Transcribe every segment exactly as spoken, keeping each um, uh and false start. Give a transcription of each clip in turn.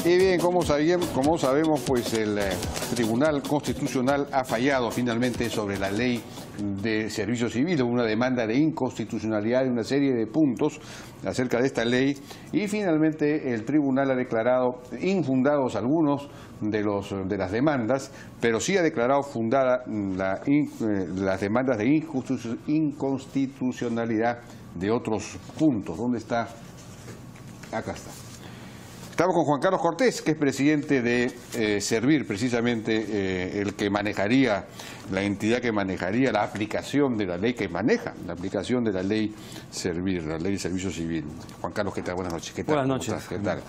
Y bien, como sabíamos, como sabemos, pues el eh, Tribunal Constitucional ha fallado finalmente sobre la ley de servicio civil, una demanda de inconstitucionalidad de una serie de puntos acerca de esta ley, y finalmente el tribunal ha declarado infundados algunos de los de las demandas, pero sí ha declarado fundada la, in, eh, las demandas de inconstitucionalidad de otros puntos. ¿Dónde está? Acá está. Estamos con Juan Carlos Cortés, que es presidente de eh, Servir, precisamente eh, el que manejaría, la entidad que manejaría la aplicación de la ley, que maneja la aplicación de la ley Servir, la ley de servicio civil. Juan Carlos, ¿qué tal? Buenas noches. ¿Qué tal? Buenas noches. ¿Qué tal?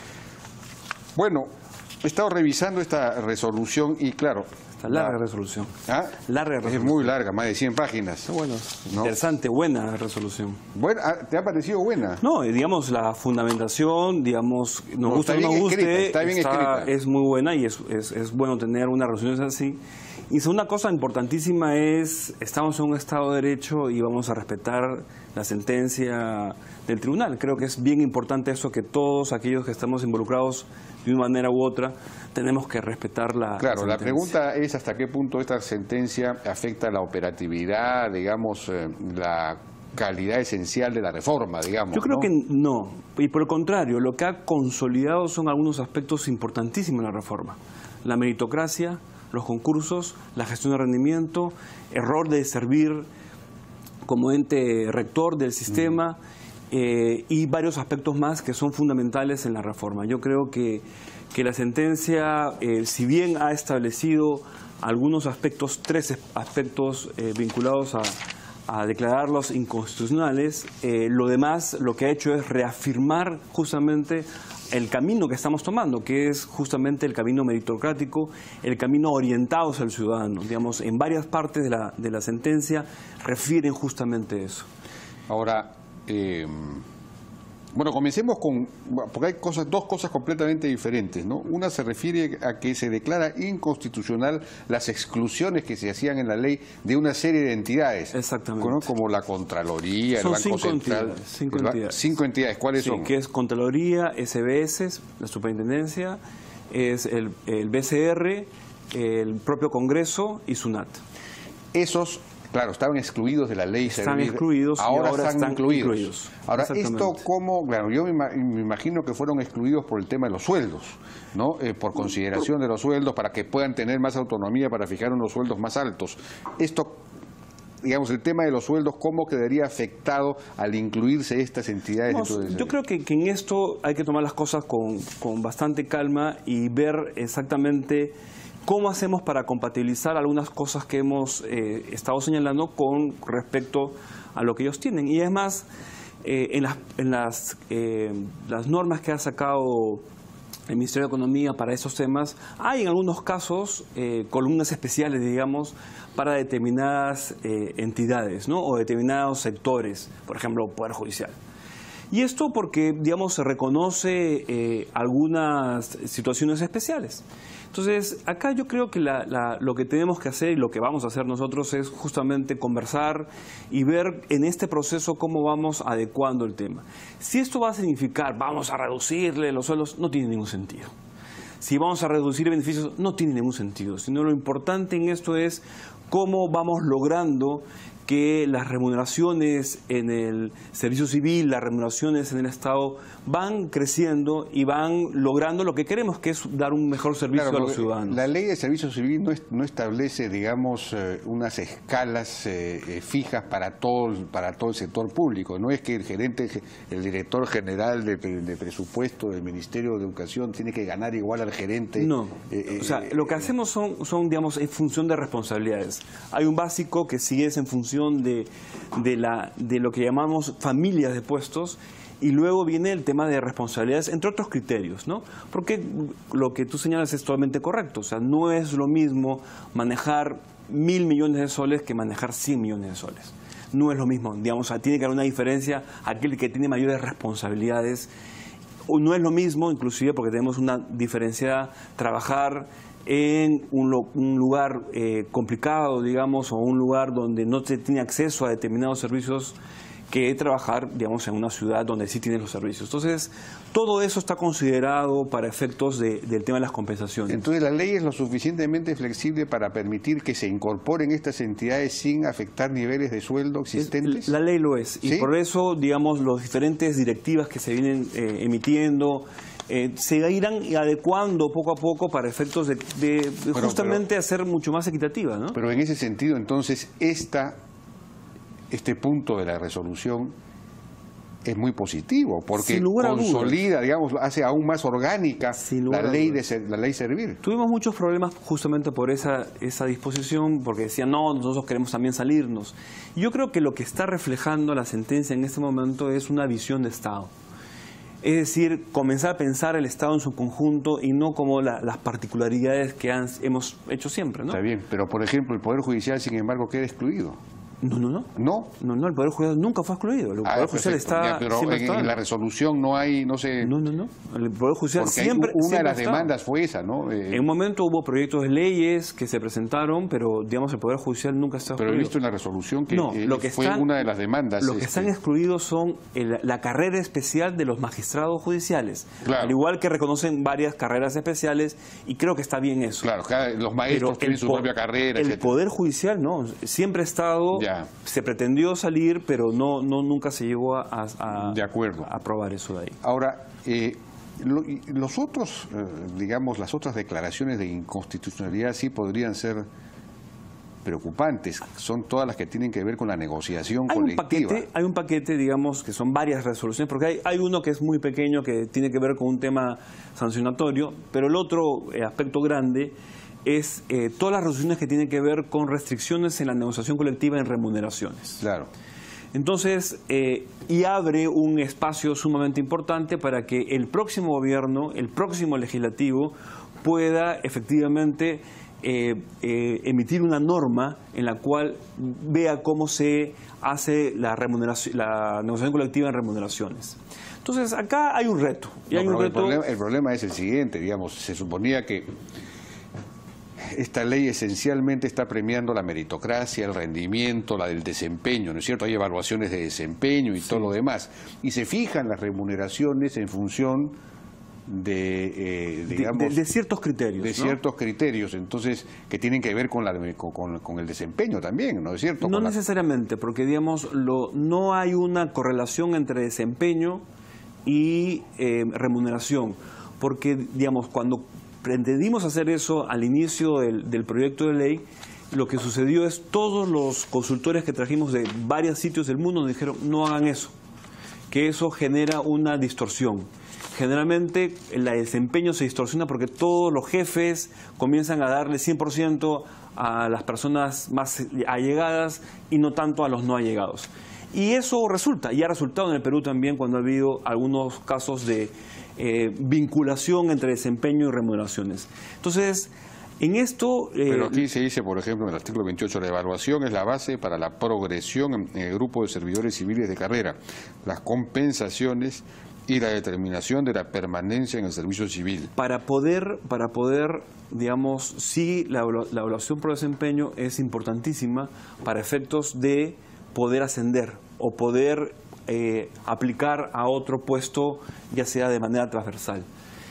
Bueno, he estado revisando esta resolución y claro... Esta larga la, resolución. ¿Ah? Larga resolución. Es muy larga, más de cien páginas. Bueno, ¿no? Interesante, buena resolución. Bueno, ¿te ha parecido buena? No, digamos, la fundamentación, digamos, nos no, gusta o no nos guste, escrita, está bien está, escrita. Es muy buena y es, es, es bueno tener una resolución así. Y segunda cosa importantísima es, estamos en un Estado de Derecho y vamos a respetar la sentencia del tribunal. Creo que es bien importante eso, que todos aquellos que estamos involucrados de una manera u otra tenemos que respetar la Claro, la, la pregunta es hasta qué punto esta sentencia afecta la operatividad, digamos, eh, la calidad esencial de la reforma, digamos. Yo creo ¿no? que no, y por el contrario, lo que ha consolidado son algunos aspectos importantísimos en la reforma. La meritocracia, los concursos, la gestión de rendimiento, el rol de Servir como ente rector del sistema, mm. eh, y varios aspectos más que son fundamentales en la reforma. Yo creo que, que la sentencia, eh, si bien ha establecido algunos aspectos, tres aspectos eh, vinculados a, a declararlos inconstitucionales, eh, lo demás lo que ha hecho es reafirmar justamente el camino que estamos tomando, que es justamente el camino meritocrático, el camino orientado hacia el ciudadano. Digamos, en varias partes de la, de la sentencia refieren justamente eso. Ahora, eh, bueno, comencemos con, porque hay cosas, dos cosas completamente diferentes, ¿no? Una se refiere a que se declara inconstitucional las exclusiones que se hacían en la ley de una serie de entidades. Exactamente. ¿no? Como la Contraloría, son el Banco cinco Central. Entidades, cinco el, entidades. Cinco entidades. ¿Cuáles sí, son? Que es Contraloría, S B S, la Superintendencia, es el, el B C R, el propio Congreso y SUNAT. Esos... Claro, estaban excluidos de la ley Están Servir. excluidos ahora, y ahora están, están incluidos. incluidos. Ahora, esto como, claro, yo me, me imagino que fueron excluidos por el tema de los sueldos, ¿no? Eh, por consideración de los sueldos, para que puedan tener más autonomía para fijar unos sueldos más altos. Esto, digamos, el tema de los sueldos, ¿cómo quedaría afectado al incluirse estas entidades? No, dentro de yo creo que, que en esto hay que tomar las cosas con, con bastante calma y ver exactamente cómo hacemos para compatibilizar algunas cosas que hemos eh, estado señalando con respecto a lo que ellos tienen. Y además, eh, en, las, en las, eh, las normas que ha sacado el Ministerio de Economía para esos temas, hay en algunos casos eh, columnas especiales, digamos, para determinadas eh, entidades, ¿no? O determinados sectores, por ejemplo, Poder Judicial. Y esto porque, digamos, se reconoce eh, algunas situaciones especiales. Entonces, acá yo creo que la, la, lo que tenemos que hacer y lo que vamos a hacer nosotros es justamente conversar y ver en este proceso cómo vamos adecuando el tema. Si esto va a significar, vamos a reducirle los sueldos, no tiene ningún sentido. Si vamos a reducir beneficios, no tiene ningún sentido. Sino lo importante en esto es cómo vamos logrando que las remuneraciones en el servicio civil, las remuneraciones en el Estado van creciendo y van logrando lo que queremos, que es dar un mejor servicio claro, a los ciudadanos. La ley de servicio civil no, es, no establece, digamos, eh, unas escalas eh, eh, fijas para todo, para todo el sector público. No es que el gerente, el director general de, de presupuesto del Ministerio de Educación tiene que ganar igual al gerente. No, eh, o sea, eh, lo que hacemos son, son, digamos, en función de responsabilidades. Hay un básico que sí es en función De, de, la, de lo que llamamos familias de puestos, y luego viene el tema de responsabilidades, entre otros criterios, ¿no? Porque lo que tú señalas es totalmente correcto. O sea, no es lo mismo manejar mil millones de soles que manejar cien millones de soles. No es lo mismo, digamos, tiene que haber una diferencia. Aquel que tiene mayores responsabilidades, no es lo mismo, inclusive porque tenemos una diferencia, trabajar en un, un lugar eh, complicado, digamos, o un lugar donde no se tiene acceso a determinados servicios que trabajar, digamos, en una ciudad donde sí tienes los servicios. Entonces, todo eso está considerado para efectos de, del tema de las compensaciones. Entonces, ¿la ley es lo suficientemente flexible para permitir que se incorporen estas entidades sin afectar niveles de sueldo existentes? Es, la ley lo es, y ¿sí? Por eso, digamos, las diferentes directivas que se vienen eh, emitiendo eh, se irán adecuando poco a poco para efectos de, de pero, justamente pero, hacer mucho más equitativa, ¿no? Pero en ese sentido, entonces, esta... este punto de la resolución es muy positivo, porque consolida, digamos, hace aún más orgánica la ley, de, la ley Servir. Tuvimos muchos problemas justamente por esa, esa disposición, porque decían, no, nosotros queremos también salirnos. Yo creo que lo que está reflejando la sentencia en este momento es una visión de Estado. Es decir, comenzar a pensar el Estado en su conjunto y no como la, las particularidades que han, hemos hecho siempre, ¿no? Está bien, pero por ejemplo, el Poder Judicial, sin embargo, queda excluido. No, no, no. ¿No? No, no, el Poder Judicial nunca fue excluido. El Poder ah, Judicial perfecto. está Ya, pero siempre en, en la resolución no hay, no sé... No, no, no. El Poder Judicial porque siempre... Una siempre de las está. demandas fue esa, ¿no? Eh, en un momento hubo proyectos de leyes que se presentaron, pero, digamos, el Poder Judicial nunca está excluido. Pero he visto en la resolución que, no, eh, lo que fue están, una de las demandas. Los que este... están excluidos son el, la carrera especial de los magistrados judiciales. Claro. Al igual que reconocen varias carreras especiales, y creo que está bien eso. Claro, cada, los maestros pero tienen su propia carrera, El etcétera. Poder Judicial, no. Siempre ha estado... Ya. Se pretendió salir, pero no, no nunca se llegó a, a, de acuerdo. a aprobar eso de ahí. Ahora, eh, lo, los otros, eh, digamos, las otras declaraciones de inconstitucionalidad sí podrían ser preocupantes. Son todas las que tienen que ver con la negociación hay colectiva. Un paquete, hay un paquete, digamos, que son varias resoluciones, porque hay, hay uno que es muy pequeño, que tiene que ver con un tema sancionatorio, pero el otro eh, aspecto grande es eh, todas las resoluciones que tienen que ver con restricciones en la negociación colectiva en remuneraciones. Claro. Entonces, eh, y abre un espacio sumamente importante para que el próximo gobierno, el próximo legislativo, pueda efectivamente eh, eh, emitir una norma en la cual vea cómo se hace la, remuneración, la negociación colectiva en remuneraciones. Entonces, acá hay un reto. Y no, hay un reto... El, problema, el problema es el siguiente, digamos, se suponía que esta ley esencialmente está premiando la meritocracia, el rendimiento, la del desempeño, ¿no es cierto? Hay evaluaciones de desempeño y sí. todo lo demás. Y se fijan las remuneraciones en función de, eh, digamos... De, de, de ciertos criterios, De ¿no? ciertos criterios, entonces, que tienen que ver con, la, con, con, con el desempeño también, ¿no es cierto? No con necesariamente, la... porque, digamos, lo, no hay una correlación entre desempeño y eh, remuneración. Porque, digamos, cuando pretendimos hacer eso al inicio del, del proyecto de ley, lo que sucedió es todos los consultores que trajimos de varios sitios del mundo nos dijeron no hagan eso, que eso genera una distorsión. Generalmente el desempeño se distorsiona porque todos los jefes comienzan a darle cien por ciento a las personas más allegadas y no tanto a los no allegados. Y eso resulta, y ha resultado en el Perú también cuando ha habido algunos casos de eh, vinculación entre desempeño y remuneraciones. Entonces, en esto... Eh, Pero aquí se dice, por ejemplo, en el artículo veintiocho, la evaluación es la base para la progresión en el grupo de servidores civiles de carrera, las compensaciones y la determinación de la permanencia en el servicio civil. Para poder, para poder digamos, sí, la, la evaluación por desempeño es importantísima para efectos de poder ascender o poder eh, aplicar a otro puesto, ya sea de manera transversal.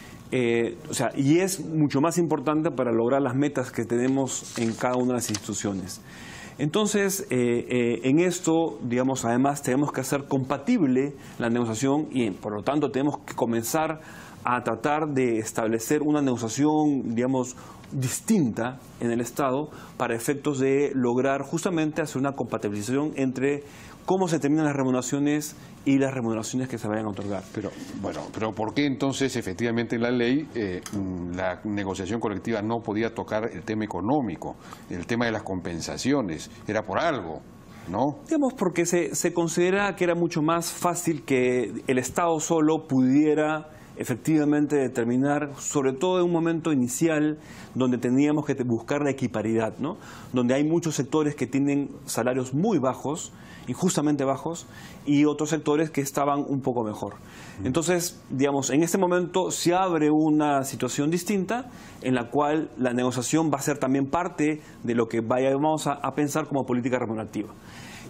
Eh, o sea, y es mucho más importante para lograr las metas que tenemos en cada una de las instituciones. Entonces, eh, eh, en esto, digamos, además tenemos que hacer compatible la negociación y, por lo tanto, tenemos que comenzar a tratar de establecer una negociación, digamos, distinta en el Estado para efectos de lograr justamente hacer una compatibilización entre cómo se terminan las remuneraciones y las remuneraciones que se vayan a otorgar. Pero, bueno, pero ¿por qué entonces efectivamente en la ley eh, la negociación colectiva no podía tocar el tema económico, el tema de las compensaciones? Era por algo, ¿no? Digamos, porque se, se considera que era mucho más fácil que el Estado solo pudiera efectivamente determinar, sobre todo en un momento inicial donde teníamos que buscar la equiparidad, ¿no? Donde hay muchos sectores que tienen salarios muy bajos, injustamente bajos, y otros sectores que estaban un poco mejor. Entonces, digamos, en este momento se abre una situación distinta en la cual la negociación va a ser también parte de lo que vayamos a, a pensar como política remunerativa.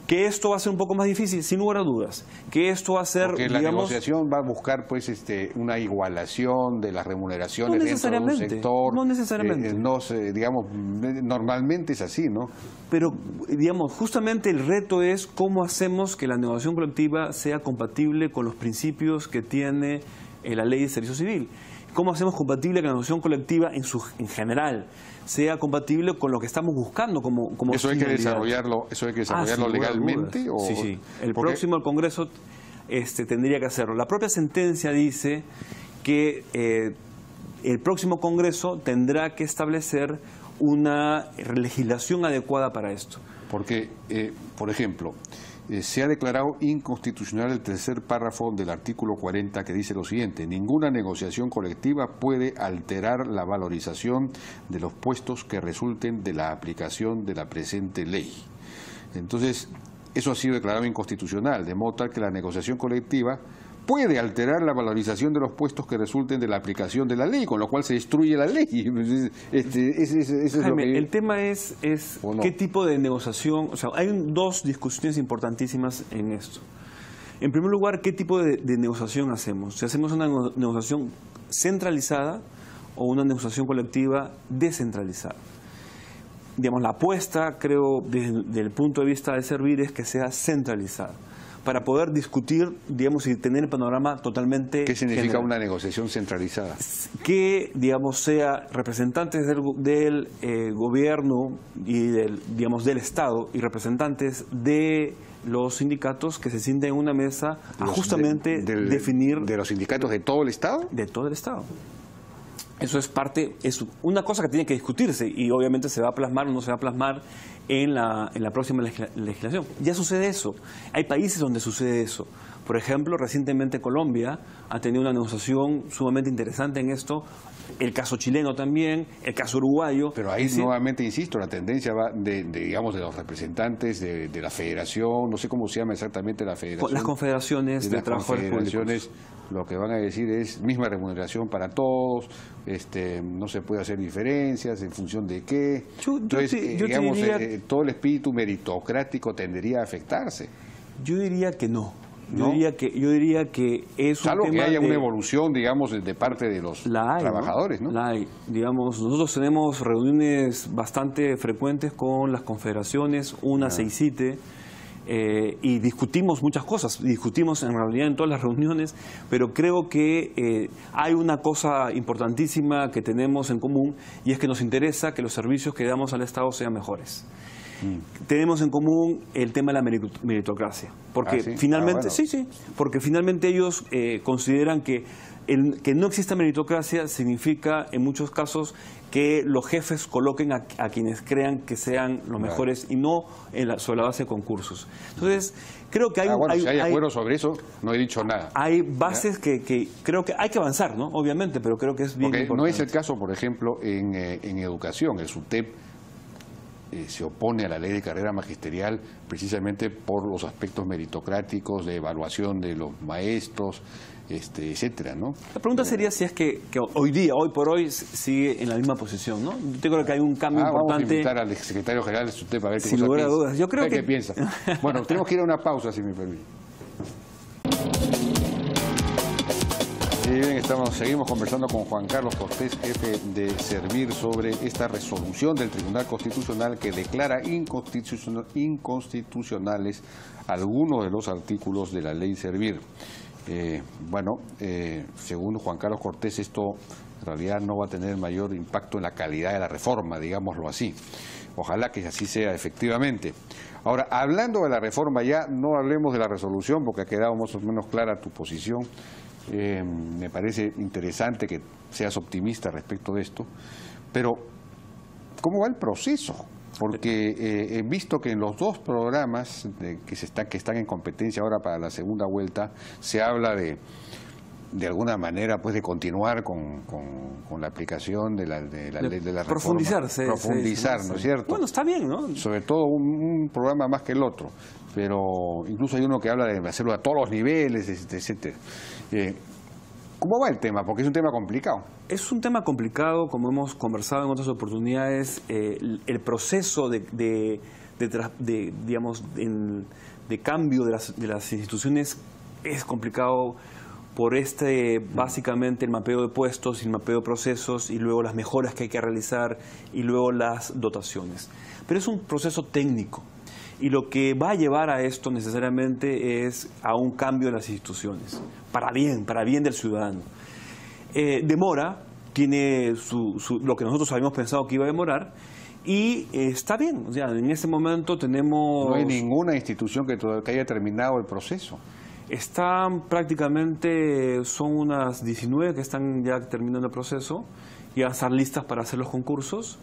Que esto va a ser un poco más difícil, sin lugar a dudas. Que esto va a ser, Porque digamos... la negociación va a buscar pues este una igualación de las remuneraciones no dentro de un sector. No necesariamente. Eh, no sé, digamos, normalmente es así, ¿no? Pero, digamos, justamente el reto es cómo hacemos que la negociación colectiva sea compatible con los principios que tiene eh, la ley de servicio civil. ¿Cómo hacemos compatible que la negociación colectiva en, su, en general sea compatible con lo que estamos buscando como, como eso hay que finalidad? desarrollarlo, eso hay que desarrollarlo ah, legalmente. ¿O? Sí, sí. El Porque... próximo al Congreso este, tendría que hacerlo. La propia sentencia dice que eh, el próximo Congreso tendrá que establecer una legislación adecuada para esto. Porque, eh, por ejemplo, eh, se ha declarado inconstitucional el tercer párrafo del artículo cuarenta que dice lo siguiente: ninguna negociación colectiva puede alterar la valorización de los puestos que resulten de la aplicación de la presente ley. Entonces, eso ha sido declarado inconstitucional, de modo tal que la negociación colectiva puede alterar la valorización de los puestos que resulten de la aplicación de la ley, con lo cual se destruye la ley. Este, ese, ese, ese Jaime, es lo que... el tema es, es no? qué tipo de negociación, o sea, hay un, dos discusiones importantísimas en esto. En primer lugar, ¿qué tipo de, de negociación hacemos? Si hacemos una negociación centralizada o una negociación colectiva descentralizada. Digamos, la apuesta, creo, desde, desde el punto de vista de Servir, es que sea centralizada, para poder discutir, digamos, y tener el panorama totalmente... ¿Qué significa general. una negociación centralizada? Que, digamos, sea representantes del, del eh, gobierno y del, digamos, del Estado y representantes de los sindicatos que se sienten en una mesa a justamente de, del, definir... ¿De los sindicatos de todo el Estado? De todo el Estado. Eso es parte, es una cosa que tiene que discutirse y obviamente se va a plasmar o no se va a plasmar en la, en la próxima legislación. Ya sucede eso. Hay países donde sucede eso. Por ejemplo, recientemente Colombia ha tenido una negociación sumamente interesante en esto. El caso chileno también, el caso uruguayo. Pero ahí decir, nuevamente insisto, la tendencia va de, de digamos, de los representantes de, de la federación, no sé cómo se llama exactamente la federación. Las confederaciones de, de las trabajadores confederaciones, públicos. Lo que van a decir es misma remuneración para todos, este, no se puede hacer diferencias en función de qué. Yo, Entonces, yo, eh, yo digamos, diría, eh, todo el espíritu meritocrático tendería a afectarse. Yo diría que no. Yo, ¿No? diría que, yo diría que es Salvo un tema que haya de, una evolución, digamos, de parte de los la hay, trabajadores, ¿no? ¿no? La hay. Digamos, nosotros tenemos reuniones bastante frecuentes con las confederaciones, una, seis, siete, eh, y discutimos muchas cosas. Discutimos en realidad en todas las reuniones, pero creo que eh, hay una cosa importantísima que tenemos en común y es que nos interesa que los servicios que damos al Estado sean mejores. Mm. Tenemos en común el tema de la meritocracia, porque ah, ¿sí? finalmente, ah, bueno. sí, sí, porque finalmente ellos eh, consideran que el que no exista meritocracia significa en muchos casos que los jefes coloquen a, a quienes crean que sean los mejores claro. y no en la, sobre la base de concursos. Entonces, creo que hay... Ah, bueno, hay, si hay, hay acuerdo hay, sobre eso, no he dicho nada. Hay bases que, que creo que hay que avanzar, ¿no? Obviamente, pero creo que es bien porque importante. No es el caso, por ejemplo, en, eh, en educación. El SUTEP eh, se opone a la ley de carrera magisterial precisamente por los aspectos meritocráticos, de evaluación de los maestros, este, etcétera, ¿no? La pregunta sería si es que, que hoy día, hoy por hoy, sigue en la misma posición, ¿no? Yo creo que hay un cambio ah, importante. Vamos a invitar al secretario general de SUTEP a ver qué Sin lugar a dudas. Yo creo que... ¿Qué piensa? Bueno, tenemos que ir a una pausa, si me permite. Sí, bien, estamos, seguimos conversando con Juan Carlos Cortés, jefe de Servir, sobre esta resolución del Tribunal Constitucional que declara inconstitucional, inconstitucionales algunos de los artículos de la ley Servir. Eh, bueno, eh, según Juan Carlos Cortés, esto en realidad no va a tener mayor impacto en la calidad de la reforma, digámoslo así. Ojalá que así sea efectivamente. Ahora, hablando de la reforma, ya no hablemos de la resolución porque ha quedado más o menos clara tu posición. Eh, me parece interesante que seas optimista respecto de esto, pero ¿cómo va el proceso? Porque eh, he visto que en los dos programas de, que, se está, que están en competencia ahora para la segunda vuelta, se habla de, de alguna manera, pues de continuar con, con, con la aplicación de la, de la, de la reforma. Profundizarse. Profundizar, ¿no es cierto? Bueno, está bien, ¿no? Sobre todo un, un programa más que el otro, pero incluso hay uno que habla de hacerlo a todos los niveles, etcétera. Eh, ¿Cómo va el tema? Porque es un tema complicado. Es un tema complicado, como hemos conversado en otras oportunidades. Eh, el, el proceso de, de, de, de, digamos, en, de cambio de las, de las instituciones es complicado por este, básicamente, el mapeo de puestos, el mapeo de procesos y luego las mejoras que hay que realizar y luego las dotaciones. Pero es un proceso técnico y lo que va a llevar a esto necesariamente es a un cambio de las instituciones, para bien, para bien del ciudadano. Eh, demora, tiene su, su, lo que nosotros habíamos pensado que iba a demorar, y eh, está bien. O sea, en ese momento tenemos... No hay ninguna institución que, que haya terminado el proceso. Están prácticamente, son unas diecinueve que están ya terminando el proceso, y van a estar listas para hacer los concursos.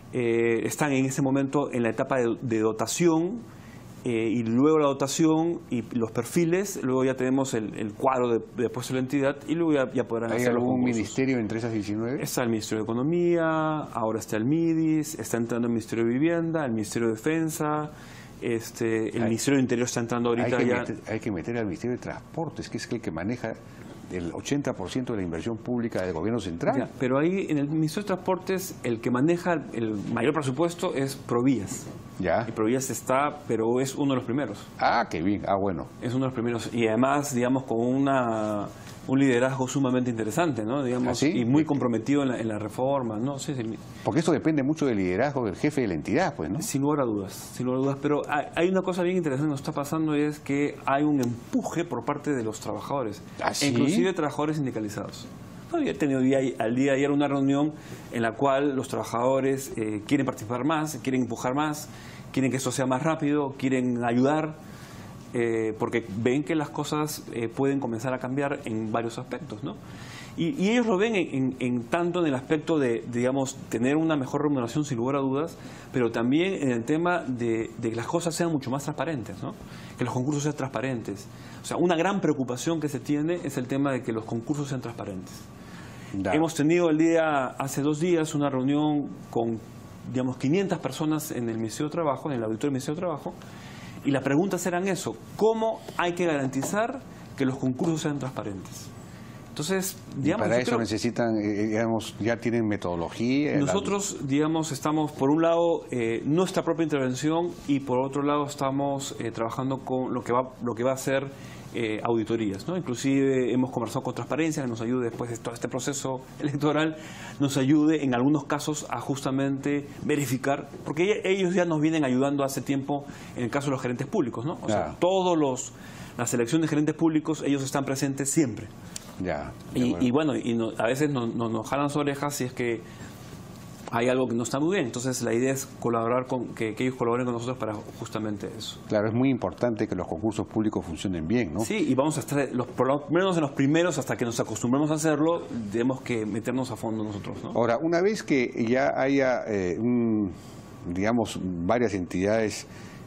Eh, están en ese momento en la etapa de, de dotación, eh, y luego la dotación y los perfiles, luego ya tenemos el, el cuadro de, de puesto de la entidad, y luego ya, ya podrán hacer los concursos. ¿Hay algún ministerio entre esas diecinueve? Está el Ministerio de Economía, ahora está el MIDIS, está entrando el Ministerio de Vivienda, el Ministerio de Defensa, este, el hay, Ministerio de Interior está entrando ahorita hay que ya. Meter, hay que meter al Ministerio de Transportes, que es el que maneja el ochenta por ciento de la inversión pública del gobierno central. Ya, pero ahí en el Ministerio de Transportes el que maneja el mayor presupuesto es Provías. Ya. Y Provías está, pero es uno de los primeros. Ah, qué bien. Ah, bueno. Es uno de los primeros. Y además, digamos, con una un liderazgo sumamente interesante, ¿no? Digamos, ¿Ah, sí? y muy comprometido en la, en la reforma, ¿no? Sí, sí. Porque esto depende mucho del liderazgo del jefe de la entidad, pues, ¿no? Sin lugar a dudas, sin lugar a dudas. Pero hay, hay una cosa bien interesante que nos está pasando, y es que hay un empuje por parte de los trabajadores. ¿Ah, sí? Inclusive trabajadores sindicalizados. Había tenido día, al día de ayer una reunión en la cual los trabajadores eh, quieren participar más, quieren empujar más, quieren que esto sea más rápido, quieren ayudar. Eh, porque ven que las cosas eh, pueden comenzar a cambiar en varios aspectos, ¿no? Y, y ellos lo ven en, en, en tanto en el aspecto de, digamos, tener una mejor remuneración sin lugar a dudas, pero también en el tema de, de que las cosas sean mucho más transparentes, ¿no? Que los concursos sean transparentes. O sea, una gran preocupación que se tiene es el tema de que los concursos sean transparentes. Da. Hemos tenido el día, hace dos días, una reunión con, digamos, quinientas personas en el Ministerio de Trabajo, en el auditorio del Ministerio de Trabajo. Y las preguntas eran eso: ¿cómo hay que garantizar que los concursos sean transparentes? Entonces, digamos, y para eso necesitan, eh, digamos, ya tienen metodología. Nosotros, la... digamos, estamos, por un lado, eh, nuestra propia intervención, y por otro lado estamos eh, trabajando con lo que va, lo que va a ser eh, auditorías, ¿no? Inclusive hemos conversado con Transparencia, que nos ayude después de todo este proceso electoral, nos ayude en algunos casos a justamente verificar, porque ellos ya nos vienen ayudando hace tiempo en el caso de los gerentes públicos, ¿no? O ya. sea, todos los las elecciones de gerentes públicos, ellos están presentes siempre. Ya, y, bueno. y bueno, y no, a veces nos, nos, nos jalan sus orejas si es que hay algo que no está muy bien. Entonces la idea es colaborar con que, que ellos colaboren con nosotros para justamente eso. Claro, es muy importante que los concursos públicos funcionen bien, ¿no? Sí, y vamos a estar, los, por lo menos en los primeros, hasta que nos acostumbremos a hacerlo, tenemos que meternos a fondo nosotros, ¿no? Ahora, una vez que ya haya, eh, un, digamos, varias entidades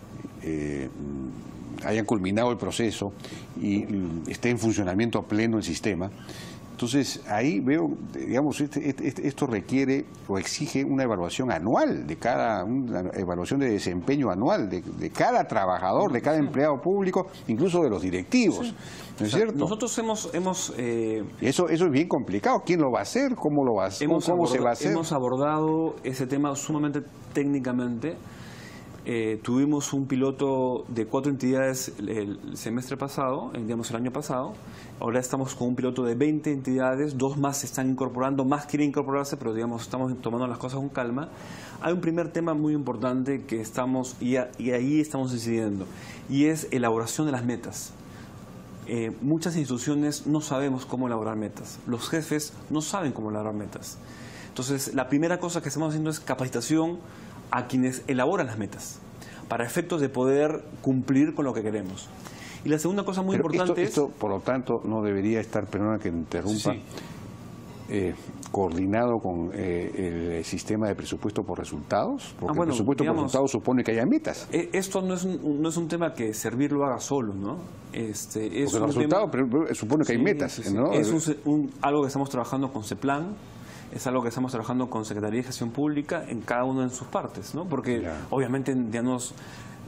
eh, hayan culminado el proceso y esté en funcionamiento pleno el sistema, entonces ahí veo, digamos, este, este, esto requiere o exige una evaluación anual de cada, una evaluación de desempeño anual de, de cada trabajador, de cada empleado público, incluso de los directivos, sí. ¿no es o sea, cierto? Nosotros hemos... hemos eh, eso, eso es bien complicado. ¿Quién lo va a hacer? ¿Cómo lo va a hacer? ¿Cómo, cómo se va a hacer? Hemos abordado ese tema sumamente técnicamente. Eh, tuvimos un piloto de cuatro entidades el, el semestre pasado, digamos el año pasado. Ahora estamos con un piloto de veinte entidades, dos más se están incorporando, más quieren incorporarse, pero digamos estamos tomando las cosas con calma. Hay un primer tema muy importante que estamos, y, a, y ahí estamos decidiendo, y es elaboración de las metas. Eh, muchas instituciones no sabemos cómo elaborar metas, los jefes no saben cómo elaborar metas. Entonces la primera cosa que estamos haciendo es capacitación a quienes elaboran las metas, para efectos de poder cumplir con lo que queremos. Y la segunda cosa muy Pero importante esto, es... Esto, por lo tanto, no debería estar, perdona que interrumpa, sí. eh, coordinado con eh, el sistema de presupuesto por resultados, porque ah, bueno, el presupuesto digamos, por resultados supone que haya metas. Esto no es un, no es un tema que Servir lo haga solo, ¿no? Este, es porque un el resultado tema... supone que sí, hay metas, sí, sí. ¿no? Es un, un, algo que estamos trabajando con CEPLAN, es algo que estamos trabajando con Secretaría de Gestión Pública en cada una de sus partes, ¿no? Porque ya. obviamente ya nos,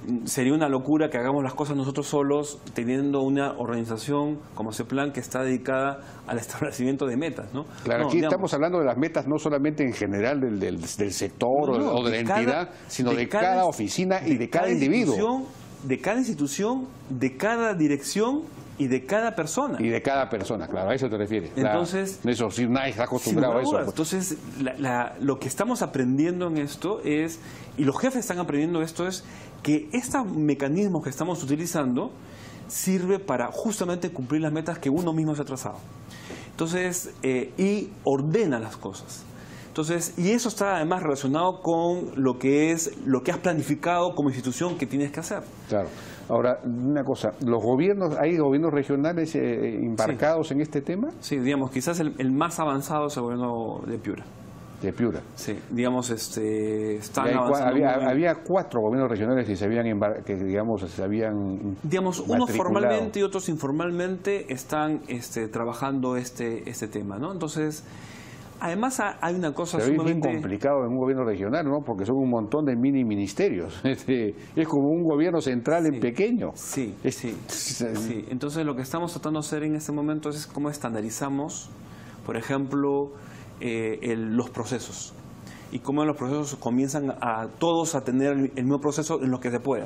sería una locura que hagamos las cosas nosotros solos, teniendo una organización como CEPLAN que está dedicada al establecimiento de metas, ¿no? Claro, no, aquí digamos, estamos hablando de las metas no solamente en general del, del, del sector no, no, o de, de la cada, entidad, sino de, de cada, cada oficina y de, de cada, cada individuo. De cada institución, de cada dirección y de cada persona. Y de cada persona, claro, a eso te refieres. Entonces, la, eso sí, nadie está acostumbrado a eso. Pues. Entonces, la, la, lo que estamos aprendiendo en esto es, y los jefes están aprendiendo esto, es que estos mecanismos que estamos utilizando sirve para justamente cumplir las metas que uno mismo se ha trazado. Entonces, eh, y ordena las cosas. Entonces, y eso está además relacionado con lo que es lo que has planificado como institución que tienes que hacer. Claro. Ahora, una cosa, ¿los gobiernos, hay gobiernos regionales eh, embarcados sí. en este tema? Sí, digamos, quizás el, el más avanzado es el gobierno de Piura. De Piura. Sí, digamos, este, están hay, avanzando. Había, había cuatro gobiernos regionales que se habían, que digamos, se habían Digamos, unos formalmente y otros informalmente están este, trabajando este, este tema, ¿no? Entonces, además hay una cosa Pero sumamente... es bien complicado en un gobierno regional, ¿no? Porque son un montón de mini ministerios. Este, es como un gobierno central sí, en pequeño. Sí, es, sí, sí. Entonces lo que estamos tratando de hacer en este momento es cómo estandarizamos, por ejemplo, eh, el, los procesos. Y cómo los procesos comienzan a todos a tener el, el mismo proceso en lo que se pueda.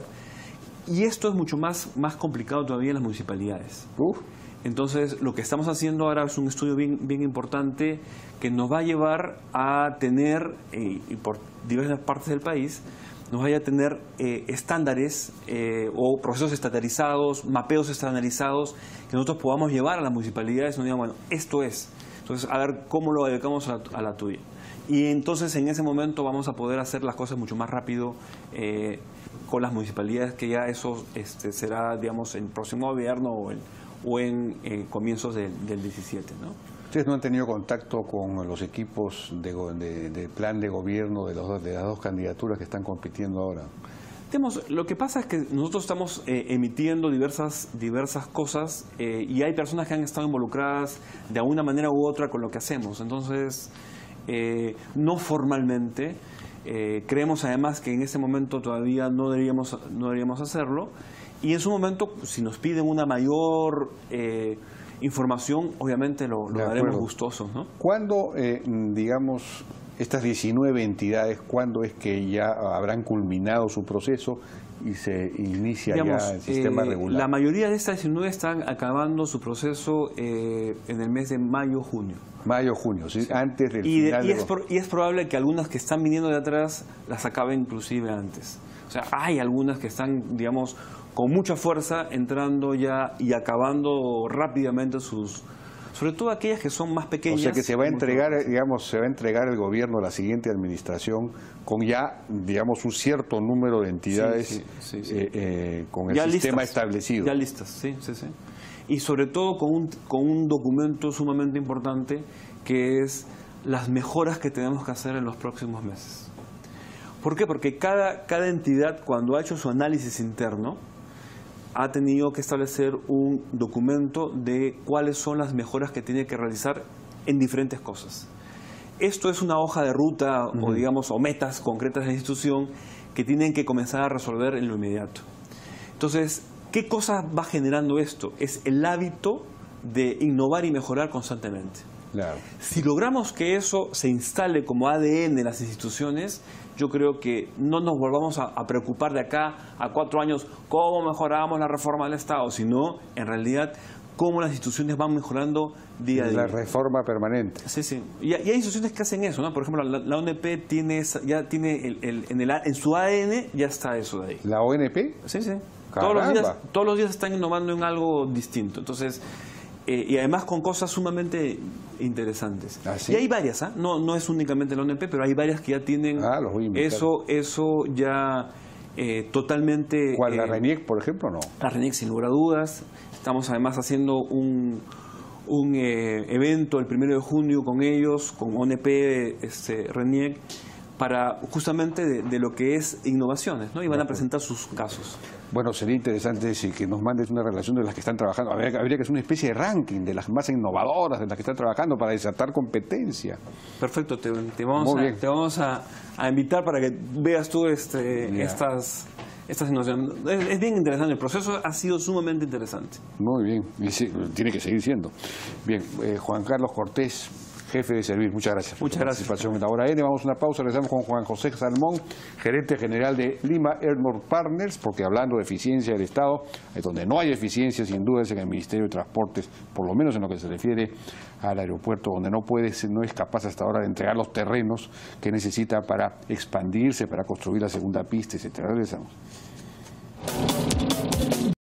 Y esto es mucho más, más complicado todavía en las municipalidades. Uf. Entonces, lo que estamos haciendo ahora es un estudio bien, bien importante que nos va a llevar a tener, eh, y por diversas partes del país, nos vaya a tener eh, estándares eh, o procesos estandarizados, mapeos estandarizados, que nosotros podamos llevar a las municipalidades y nos digan, bueno, esto es. Entonces, a ver cómo lo adecuamos a, a la tuya. Y entonces, en ese momento, vamos a poder hacer las cosas mucho más rápido eh, con las municipalidades, que ya eso este, será, digamos, en el próximo gobierno o el o en eh, comienzos de, del diecisiete, ¿no? ¿Ustedes no han tenido contacto con los equipos de, de, de plan de gobierno de, los, de las dos candidaturas que están compitiendo ahora? Tenemos, lo que pasa es que nosotros estamos eh, emitiendo diversas, diversas cosas eh, y hay personas que han estado involucradas de alguna manera u otra con lo que hacemos. Entonces, eh, no formalmente, eh, creemos además que en este momento todavía no deberíamos, no deberíamos hacerlo. Y en su momento, si nos piden una mayor eh, información, obviamente lo, lo daremos gustosos, ¿no? ¿Cuándo, eh, digamos, estas diecinueve entidades, cuándo es que ya habrán culminado su proceso y se inicia digamos, ya el sistema eh, regular? La mayoría de estas diecinueve están acabando su proceso eh, en el mes de mayo, junio. Mayo, junio, ¿sí? Sí. Antes del y final de, y, de es pro, y es probable que algunas que están viniendo de atrás las acaben inclusive antes. O sea, hay algunas que están, digamos, con mucha fuerza entrando ya y acabando rápidamente sus, sobre todo aquellas que son más pequeñas. O sea que se va a entregar, digamos, se va a entregar el gobierno a la siguiente administración con ya, digamos, un cierto número de entidades sí, sí, sí, sí. Eh, eh, con el ya sistema listas, establecido. Ya listas, sí, sí, sí. Y sobre todo con un, con un documento sumamente importante que es las mejoras que tenemos que hacer en los próximos meses. ¿Por qué? Porque cada, cada entidad, cuando ha hecho su análisis interno, ha tenido que establecer un documento de cuáles son las mejoras que tiene que realizar en diferentes cosas. Esto es una hoja de ruta uh-huh. o digamos o metas concretas de la institución que tienen que comenzar a resolver en lo inmediato. Entonces, ¿qué cosa va generando esto? Es el hábito de innovar y mejorar constantemente. Claro. Si logramos que eso se instale como A D N en las instituciones, yo creo que no nos volvamos a, a preocupar de acá a cuatro años cómo mejoramos la reforma del Estado, sino en realidad cómo las instituciones van mejorando día a día. La reforma permanente. Sí, sí. Y, y hay instituciones que hacen eso, ¿no? Por ejemplo, la, la O N P tiene esa, ya tiene el, el, en, el, en su A D N ya está eso de ahí. ¿La O N P? Sí, sí. Todos los días, todos los días están innovando en algo distinto. Entonces, eh, y además con cosas sumamente interesantes. ¿Ah, sí? Y hay varias, ¿ah? ¿eh? No, no es únicamente la O N P, pero hay varias que ya tienen ah, los voy a invitar. eso, eso ya eh, totalmente... ¿Cuál? ¿La eh, RENIEC, por ejemplo, no? La RENIEC, sin lugar a dudas. Estamos además haciendo un, un eh, evento el primero de junio con ellos, con O N P, este, RENIEC, para justamente de, de lo que es innovaciones, ¿no? Y van a presentar sus casos. Bueno, sería interesante si que nos mandes una relación de las que están trabajando. Habría, habría que hacer una especie de ranking de las más innovadoras, de las que están trabajando para desatar competencia. Perfecto, te, te vamos, a, te vamos a, a invitar para que veas tú este, estas, esta situación. Es, es bien interesante, el proceso ha sido sumamente interesante. Muy bien, y sí, tiene que seguir siendo. Bien, eh, Juan Carlos Cortés, jefe de Servir, muchas gracias Muchas por gracias. su participación en la hora N. Vamos a una pausa, regresamos con Juan José Salmón, gerente general de Lima Airport Partners, porque hablando de eficiencia del Estado, es donde no hay eficiencia, sin duda, es en el Ministerio de Transportes, por lo menos en lo que se refiere al aeropuerto, donde no puede, no es capaz hasta ahora de entregar los terrenos que necesita para expandirse, para construir la segunda pista, etcétera. Regresamos.